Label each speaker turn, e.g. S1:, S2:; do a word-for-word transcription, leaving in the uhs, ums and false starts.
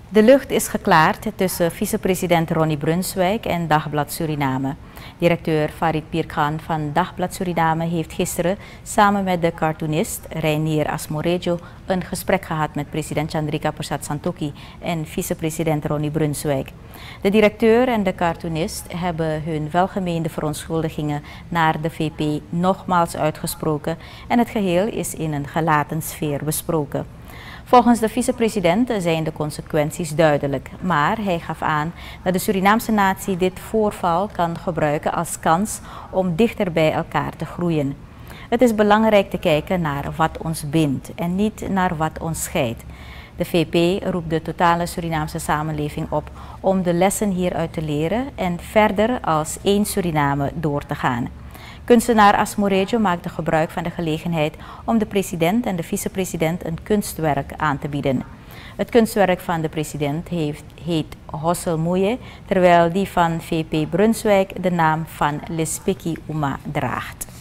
S1: De lucht is geklaard tussen vicepresident Ronnie Brunswijk en Dagblad Suriname. Directeur Farid Pirkhan van Dagblad Suriname heeft gisteren samen met de cartoonist Reinier Asmorejo een gesprek gehad met president Chandrika Persat Santokhi en vicepresident Ronnie Brunswijk. De directeur en de cartoonist hebben hun welgemeende verontschuldigingen naar de V P nogmaals uitgesproken en het geheel is in een gelaten sfeer besproken. Volgens de vicepresident zijn de consequenties duidelijk, maar hij gaf aan dat de Surinaamse natie dit voorval kan gebruiken als kans om dichter bij elkaar te groeien. Het is belangrijk te kijken naar wat ons bindt en niet naar wat ons scheidt. De V P roept de totale Surinaamse samenleving op om de lessen hieruit te leren en verder als één Suriname door te gaan. Kunstenaar Asmorejo maakte gebruik van de gelegenheid om de president en de vicepresident een kunstwerk aan te bieden. Het kunstwerk van de president heeft, heet Hosselmoeie, terwijl die van V P Brunswijk de naam van Lespeki Uma draagt.